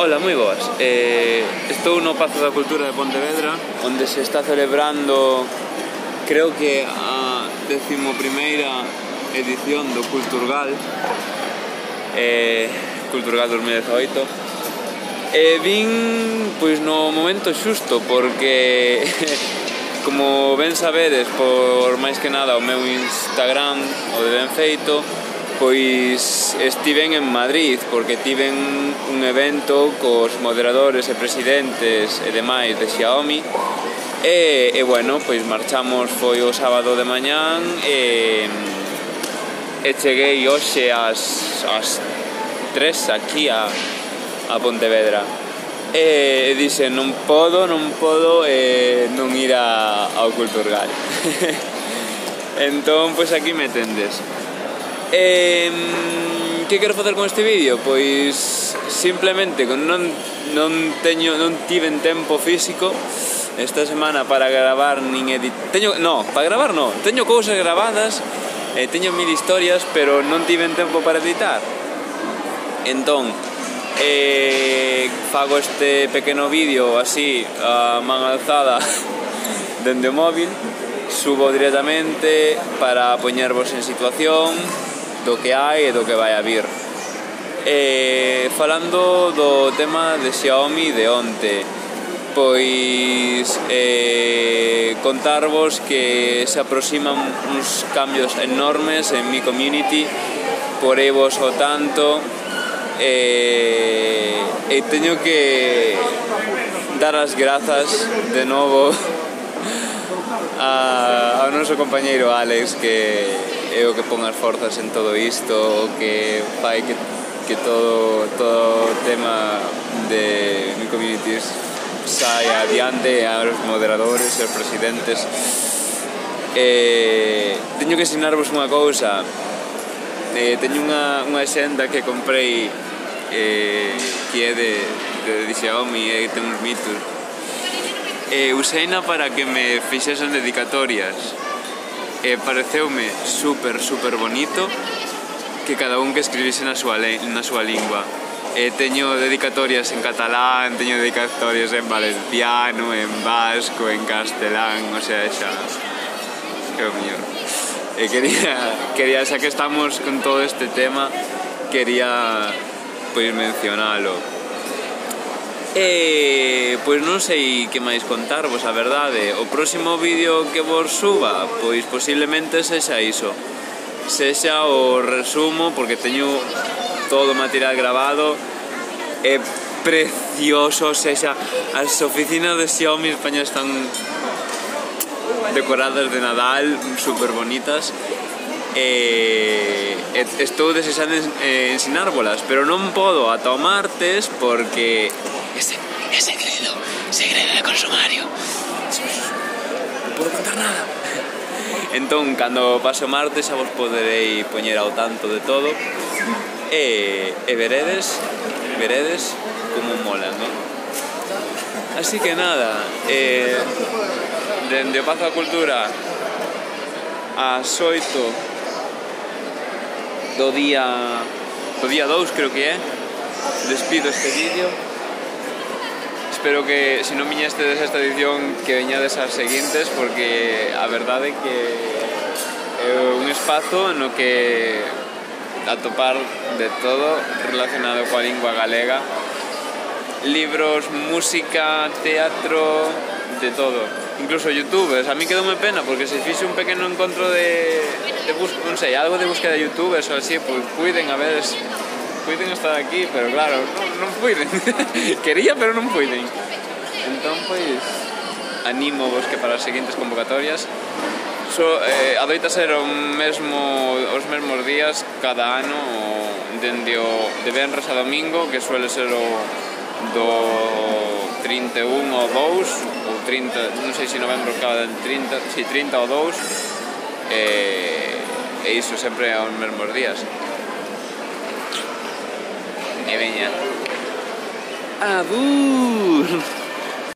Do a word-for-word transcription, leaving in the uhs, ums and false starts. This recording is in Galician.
Ola, moi boas. Eh, estou no Pazo da Cultura de Pontevedra, onde se está celebrando, creo que a décimo primeira edición do Culturgal, eh, Culturgal dos mil dezaoito. E vin, pois, no momento xusto, porque, como ben sabedes, por máis que nada o meu Instagram, o de Ben Feito, pois estiven en Madrid, porque tiven un evento cos moderadores e presidentes e demais de Xiaomi, e, e bueno, pois marchamos, foi o sábado de mañán, e, e cheguei hoxe ás, ás tres aquí a, a Pontevedra. E dixe, non podo, non podo eh, non ir a, ao Culturgal. Entón, pois aquí me tendes. E, que quero facer con este vídeo? Pois simplemente non, non teño non tiven tempo físico esta semana para gravar nin editar. Teño, no, para gravar no, teño cousas gravadas, eh, teño mil historias, pero non tiven tempo para editar. Entón, eh, fago este pequeno vídeo así a man alzada dende o móvil, subo directamente para poñervos en situación do que hai e do que vai a vir. E, falando do tema de Xiaomi de onte, pois eh, contarvos que se aproximan uns cambios enormes en mi community, poreivos o tanto, e, e teño que dar as grazas de novo a, ao noso compañeiro Alex, que é o que pon as forzas en todo isto, o que fai que, que todo, todo o tema de mi community saia adiante, aos moderadores e aos presidentes. E teño que ensinarvos unha cousa. Eh, teño unha, unha xenda que comprei eh, que é de, de, de Xiaomi e ten uns mitos. E useina para que me fixesen dedicatorias. E pareceume super, super bonito que cada un que escribise na súa, na súa lingua. E teño dedicatorias en catalán, teño dedicatorias en valenciano, en vasco, en castelán, o sea, xa é o mellor. E quería, quería, xa que estamos con todo este tema, quería pois mencionalo. E, pois non sei que máis contarvos, a verdade. O próximo vídeo que vos suba, pois posiblemente sexa iso, sexa o resumo, porque teño todo o material grabado, é precioso, sexa, as oficinas de Xiaomi España están decoradas de Nadal, super bonitas, e estou desexando ensinárvolas, pero non podo ata o martes, porque ese é segredo, segredo de consumario, non podo contar nada. Entón, cando pase o martes xa vos poderei poñer ao tanto de todo, e, e veredes, veredes como mola, non? Así que nada, eh, dende o Pazo da Cultura ás oito do día do día dous, creo que é, despido este vídeo. Espero que, se non viñestes esta edición, que veñades as seguintes, porque a verdade é que é un espazo no que atopar de todo relacionado coa lingua galega, libros, música, teatro, de todo, incluso youtubers. A mí quedoume pena, porque se fixe un pequeno encontro de, de bus, non sei, algo de búsqueda de youtubers ou así, pois puiden, a ver, puiden estar aquí, pero claro, non, non puiden. Quería, pero non puiden. Entón, pois, animo vos que para as seguintes convocatorias so, eh, adoita ser o mesmo, os mesmos días cada ano, dende o de venres a domingo, que suele ser o do trinta e un ou dous, ou trinta, non sei se novembro acaba del trinta, si trinta ou dous, e, e iso sempre aos mesmos días. E veña. Abur!